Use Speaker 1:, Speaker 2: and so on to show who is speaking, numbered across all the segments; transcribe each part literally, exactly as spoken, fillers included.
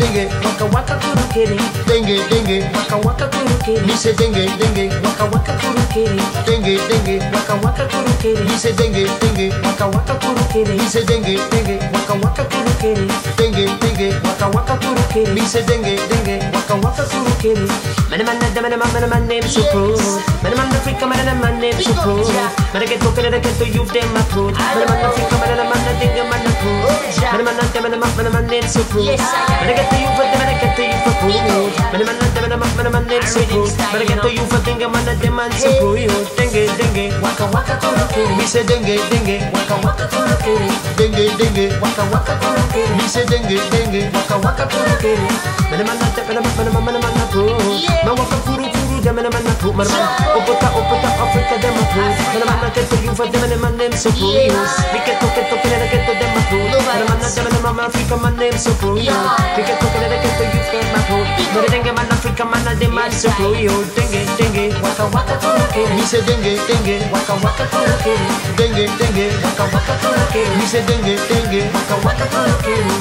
Speaker 1: dengue,
Speaker 2: waka waka kurukere,
Speaker 1: dengue, dengue,
Speaker 2: waka waka kurukere,
Speaker 1: dice dengue, dengue,
Speaker 2: waka waka kurukere,
Speaker 1: dengue, dengue,
Speaker 2: waka waka kurukere,
Speaker 1: dice dengue, dengue,
Speaker 2: waka waka kurukere,
Speaker 1: dice dengue, dengue,
Speaker 2: waka waka kurukere,
Speaker 1: dengue, dengue,
Speaker 2: waka waka kurukere,
Speaker 1: dice dengue, dengue,
Speaker 2: waka waka kurukere. Man man da man man man man name so cool. Man man Africa man man name so cool. Man get talking to get to you them my food. Man man Africa man man man think man cool. Man man da man man man name so cool. Man get to you for them man get to you for food. Man man da man man man name so cool. Man get to you for think man them man so cool. Dengue dengue waka waka kurukere.
Speaker 1: dice dengue, dengue,
Speaker 2: Waka waka kurukere.
Speaker 1: dengue, dengue,
Speaker 2: Waka waka kurukere.
Speaker 1: dice dengue, dengue,
Speaker 2: Waka waka kurukere. Man man da man man man man man cool. Man waka kuru kuru da man man cool. Man man opota opota Africa da man cool. Man man get to you for them man name so cool. We get to get to get to get to them cool. Man man da man man Africa man name so cool. We get to get to get to you for my cool. Man dengue man Africa man da man so cool. Dengue dengue waka waka kurukere.
Speaker 1: dice dengue, dengue,
Speaker 2: Waka waka kurukere.
Speaker 1: dengue, dengue,
Speaker 2: Waka waka kurukere.
Speaker 1: dice dengue, dengue,
Speaker 2: Waka waka kurukere.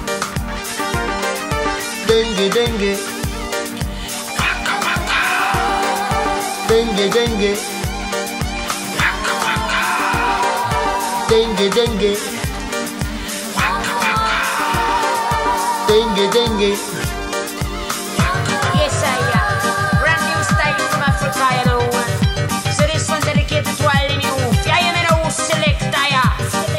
Speaker 1: dengue, dengue, dengue, dengue, dengue, dengue, dengue, dengue.
Speaker 3: Yes, I am. Brand new style from Africa, you know. So this one dedicated to all the new. Yeah, you know, select yeah.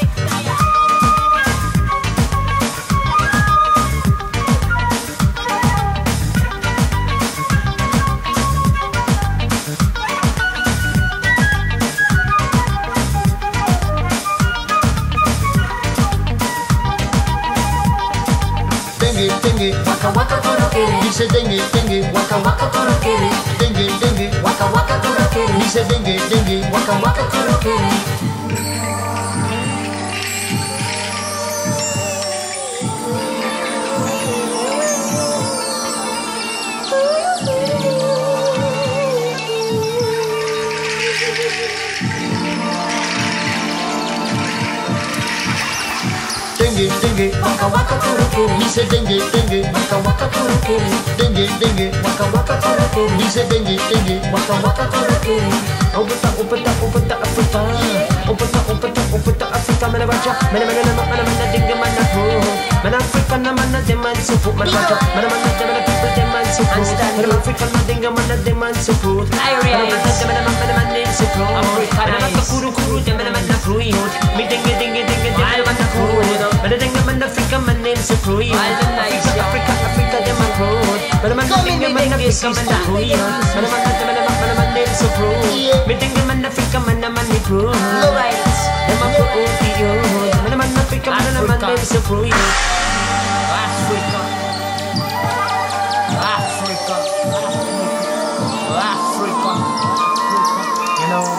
Speaker 1: Dengue, dengue,
Speaker 2: Waka waka kurukere.
Speaker 1: dice dengue, dengue,
Speaker 2: Waka waka kurukere.
Speaker 1: dengue, dengue,
Speaker 2: Waka waka kurukere.
Speaker 1: dice dengue, dengue,
Speaker 2: Waka waka kurukere.
Speaker 1: dengue, dengue,
Speaker 2: Waka waka kurukere.
Speaker 1: dice dengue, dengue,
Speaker 2: Waka waka kurukere.
Speaker 1: dengue, dengue,
Speaker 2: Waka waka kurukere.
Speaker 1: dice dengue, dengue,
Speaker 2: Waka waka kurukere. Opeta opeta opeta Africa. Opeta opeta opeta Africa. Mana baca. Mana mana nama mana mana dinga mana ho. Mana Africa na mana deman supu. Mana baca. Mana mana mana people deman supu. Mana Africa na dinga mana deman supu. Mana mana mana mana mana supu. Mana mana kuru kuru deman mana kruiyot. Mi dinga dinga dinga deman mana kruiyot. Mana dinga mana Africa mana supu. Africa Africa Africa deman kruiyot. Mana mana dinga mana Africa mana kruiyot. Mana mana mana mana mana supu. Mi dinga mana Africa mana mana kruiyot. Nama ko ukiyo. Mana mana Africa mana mana supu.
Speaker 3: Africa. Africa. Africa.
Speaker 2: You know.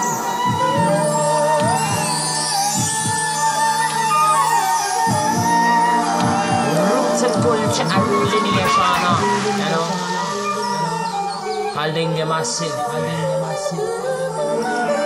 Speaker 2: Roots and culture are ruling nation, you know. All dengue massive, all dengue massive.